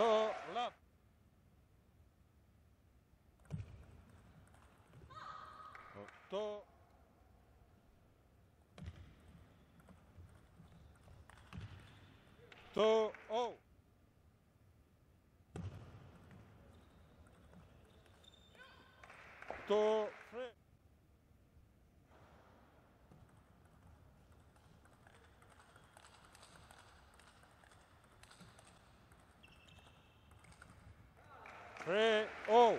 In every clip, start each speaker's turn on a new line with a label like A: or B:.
A: 2 love. 2 2 0 2 3 3 0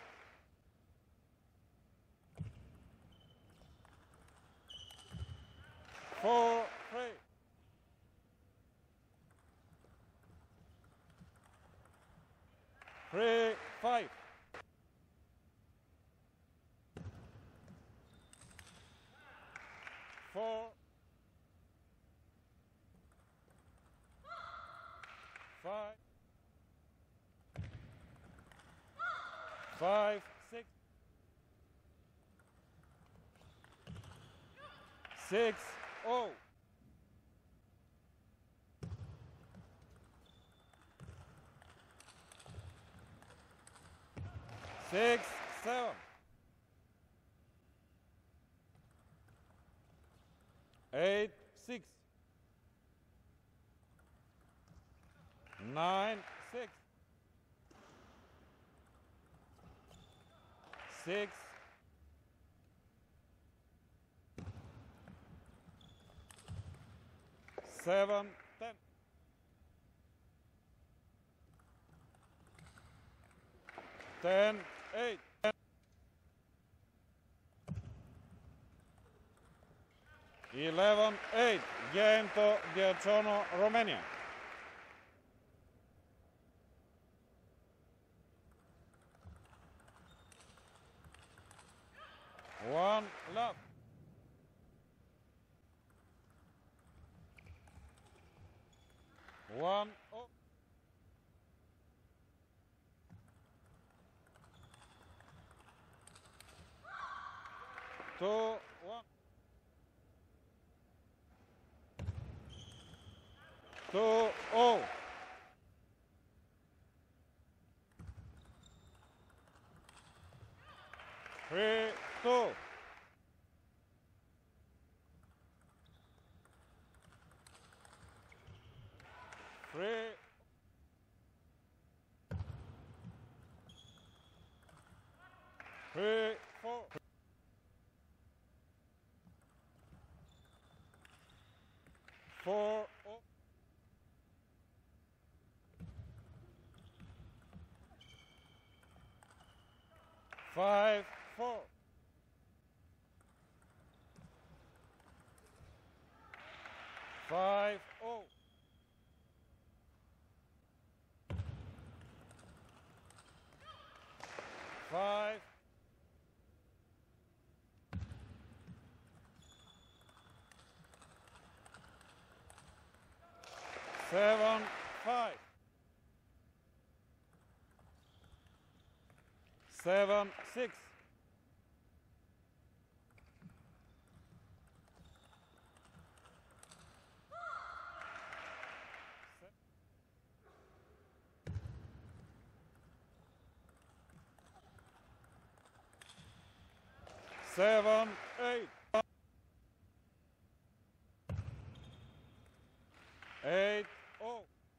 A: 4 3 3 5 4 5 5 6 6 0 6 7 8 6 9 6 6 7 10 10 8 11 8 game to Diacono, Romania. 1 love. 1 0 2 1 2 0 3 2 3 3 4 4 5 4 5 0 5 7 5 7 6 7 8 8 0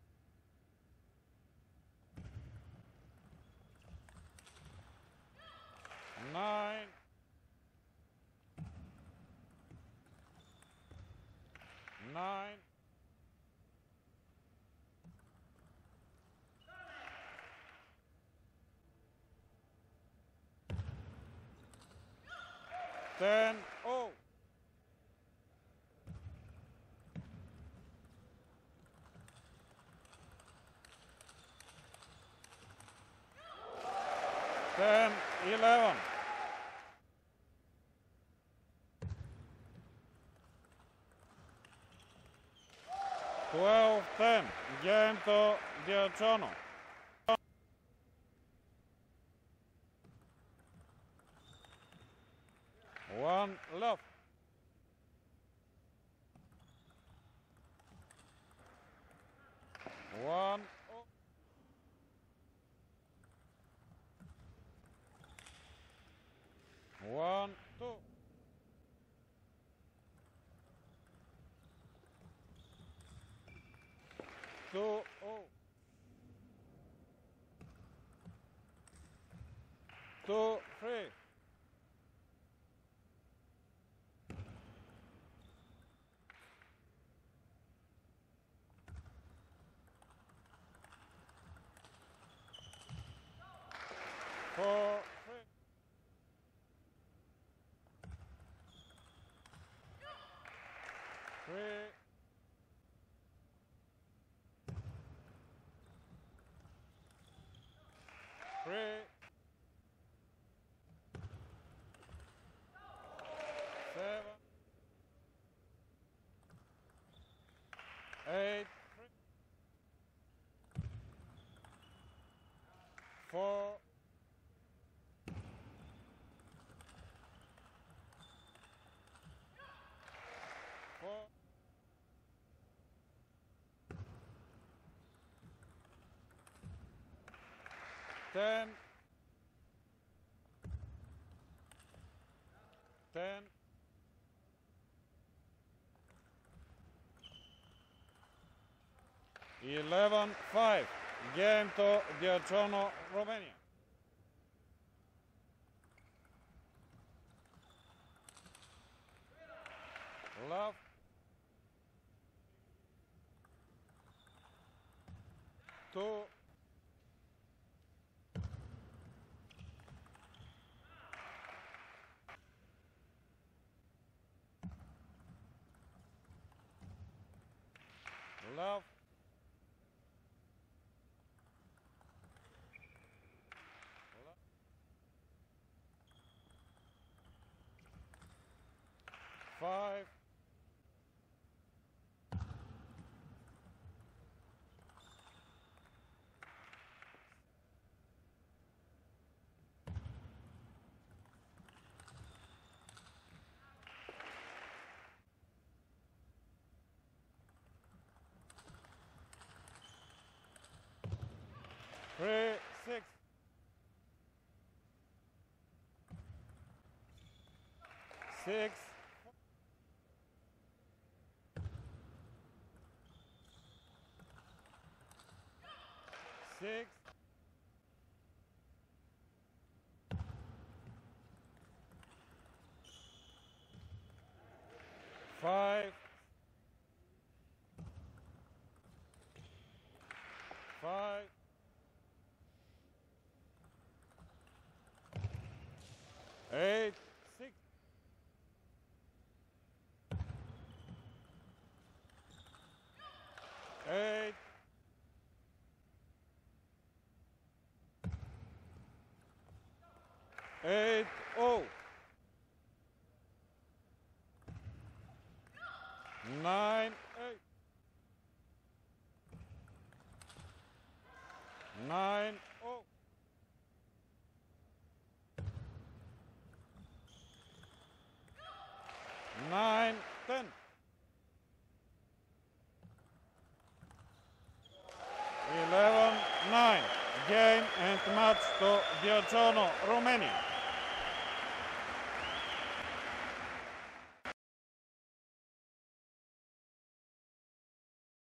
A: 9 9 10 0 10 11 12 10 game to Diacono. 1 love. 1 0 0. 2, 3. 4, 3. 3. 7. 8. 4. 4. 10. 10. 11-5. Game to Diacono, Romania. Love. Two. Love. 5. 3, 6. 6. 6. 5. 5. 8. 6. 8. 8. 0. 9. 8. 9. 0. 9. 10. 11-9. Game and match to Diacono, Romania.